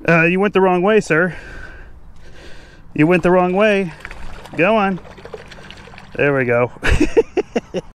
You went the wrong way, sir. You went the wrong way. Go on. There we go.